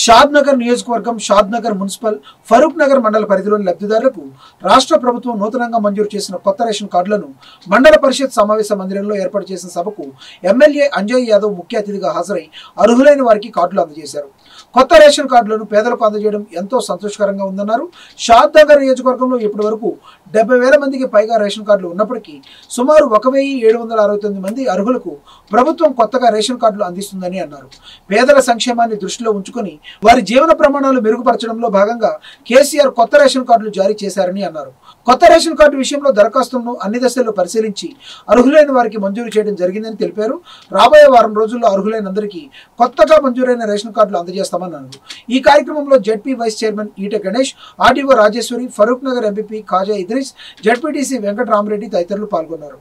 షాద్నగర్ నియోజకవర్గం షాద్నగర్ మున్సిపల్ ఫరూక్ నగర్ మండల పరిధిలోని లబ్ధిదారులకు రాష్ట్ర ప్రభుత్వం నూతనంగా మంజూరు చేసిన కొత్త రేషన్ కార్డులను మండల పరిషత్ సమావేశ మందిరంలో ఏర్పాటు చేసిన సభకు ఎమ్మెల్యే అంజయ్ యాదవ్ ముఖ్య అతిథిగా హాజరై అర్హులైన వారికి కార్డులు అందజేశారు. కొత్త రేషన్ కార్డులను పేదలకు అందజేయడం ఎంతో సంతోషకరంగా ఉందన్నారు. షాద్నగర్ నియోజకవర్గంలో ఇప్పటి వరకు 70,000 మందికి పైగా రేషన్ కార్డులు ఉన్నప్పటికీ సుమారు 1,769 మంది అర్హులకు ప్రభుత్వం కొత్తగా రేషన్ కార్డులు అందిస్తుందని అన్నారు. పేదల సంక్షేమాన్ని దృష్టిలో ఉంచుకుని వారి జీవన ప్రమాణాలు మెరుగుపరచడంలో భాగంగా కేసీఆర్ కొత్త రేషన్ కార్డులు జారీ చేశారని అన్నారు. కొత్త రేషన్ కార్డు విషయంలో దరఖాస్తులను అన్ని దశల్లో పరిశీలించి అర్హులైన వారికి మంజూరు చేయడం జరిగిందని తెలిపారు. రాబోయే వారం రోజుల్లో అర్హులైనందరికీ కొత్తగా మంజూరైన రేషన్ కార్డులు అందజేస్తామన్నారు. ఈ కార్యక్రమంలో ZP vice chairman Eete Ganesh, RDO Rajeshwari, Farooq Nagar MPP Khaja Idris, ZPTC Venkataramareddy తదితరులు పాల్గొన్నారు.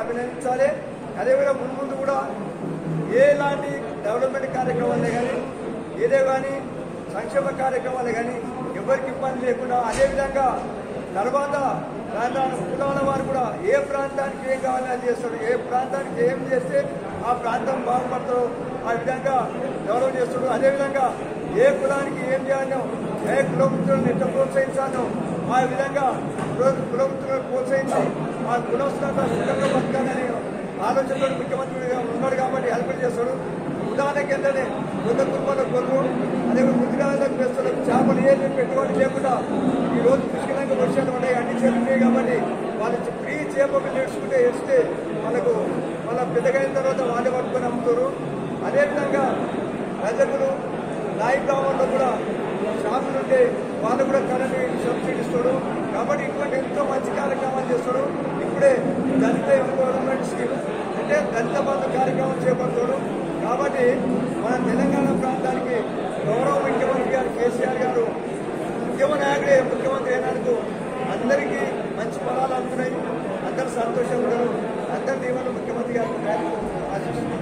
ఎలాంటి డెవలప్మెంట్ కార్యక్రమాలే కానీ ఏదే కానీ సంక్షేమ కార్యక్రమాలే కానీ ఎవరికి ఇబ్బంది లేకుండా అదేవిధంగా తర్వాత కులాల వారు కూడా ఏ ప్రాంతానికి ఏం కావాలని అది చేస్తారు, ఏ ప్రాంతానికి ఏం చేస్తే ఆ ప్రాంతం బాగుపడతారో ఆ విధంగా డెవలప్ చేస్తాడు. అదేవిధంగా ఏ కులానికి ఏం చేయాలో, ఏ కులవృత్తులను ఎట్లా ప్రోత్సహించాలో ఆ విధంగా కులవృత్తులను ప్రోత్సహించి ఆ కులస్తులంతా సుఖంగా బతకాలని ఆలోచనతో ముఖ్యమంత్రిగా ఉన్నాడు కాబట్టి హెల్ప్ చేస్తాడు. ఉదాహరణకి ఏంటంటే కొంత కుటుంబాల కొరకు అదే ఉద్యోగాలకు వేస్తాడు. చేపలు ఏది పెట్టుబడి లేకుండా ఈరోజు పుష్కలంగా వర్షాలు ఉన్నాయి, అన్ని చేతులు ఉన్నాయి కాబట్టి వాళ్ళు ఫ్రీ చేపలు నేర్చుకుంటే వేస్తే వాళ్ళకు వాళ్ళ పెద్దగా అయిన తర్వాత వాళ్ళే పట్టుకొని అమ్ముతారు. అదేవిధంగా రజకులు నాయి గ్రామంలో కూడా షాపులు ఉంటే వాళ్ళు కూడా కరెంట్ సబ్సిడీ ఇస్తాడు. కాబట్టి ఇటువంటి ఎంతో మంచి కార్యక్రమాలు చేస్తాడు. ఇప్పుడే దళిత ఎంపవర్మెంట్ స్కీమ్ అంటే దళిత బంధు కార్యక్రమం చేపడతాడు. కాబట్టి మన తెలంగాణ ప్రాంతానికి గౌరవ ముఖ్యమంత్రి గారు కేసీఆర్ గారు ముఖ్యమంత్రి అయినందుకు అందరికీ మంచి ఫలాలు అందుతున్నాయి. అందరూ సంతోషంగా ఉన్నారు. అందరి దీవెనలు ముఖ్యమంత్రి గారికి ఆశిస్తున్నారు.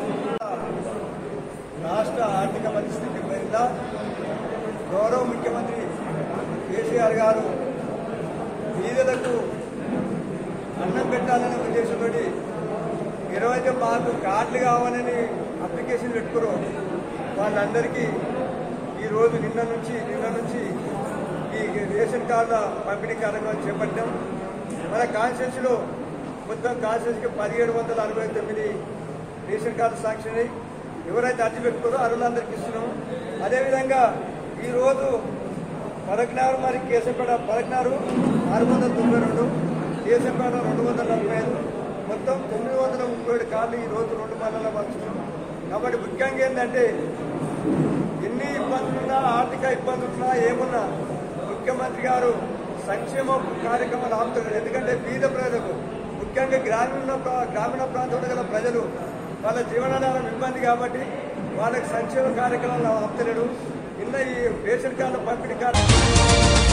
రాష్ట్ర ఆర్థిక పరిస్థితి మీద గౌరవ ముఖ్యమంత్రి కేసీఆర్ గారు పేదలకు అన్నం పెట్టాలనే ఉద్దేశంతో ఎవరైతే మాకు కార్డులు కావాలని అప్లికేషన్ పెట్టుకురో వాళ్ళందరికీ ఈరోజు నిన్న నుంచి ఈ రేషన్ కార్డుల పంపిణీ కార్యక్రమం చేపట్టాం. మన కాన్స్టిట్యూన్సీలో మొత్తం కాన్స్టిట్యూన్సీకి 1769 రేషన్ కార్డు శాంక్షన్ అయ్యి ఎవరైతే అర్జీ పెట్టుకోరో అర్హులందరికీ ఇస్తున్నాం. అదేవిధంగా ఈరోజు పరగ్నారు మరి కేశంపేట పరగ్నారు 692, కేశంపేట 245, మొత్తం 937 కార్లు ఈరోజు 2 మండలాల్లో పంచుతున్నాం. కాబట్టి ముఖ్యంగా ఏంటంటే ఎన్ని ఇబ్బందులున్నా, ఆర్థిక ఇబ్బందులున్నా, ఏమున్నా ముఖ్యమంత్రి గారు సంక్షేమ కార్యక్రమాలు ఆపుతున్నారు. ఎందుకంటే బీద ప్రజలకు ముఖ్యంగా గ్రామీణ ప్రాంతంలో గల ప్రజలు వాళ్ళ జీవనాధారం ఇబ్బంది కాబట్టి వాళ్ళకి సంక్షేమ కార్యక్రమాలు ఆపుతలేడు. నిన్న ఈ రేషన్ కార్డు పంపిణీ కార్యక్రమం